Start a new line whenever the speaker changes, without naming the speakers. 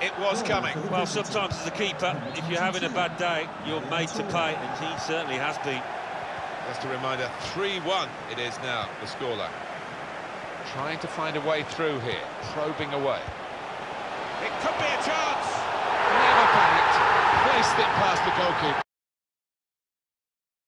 It was coming.
Well, sometimes as a keeper, if you're having a bad day, you're made to pay, and he certainly has been.
Just a reminder, 3-1 it is now, the scoreline. Trying to find a way through here, probing away. It could be a chance!
Never panicked, placed it past the goalkeeper.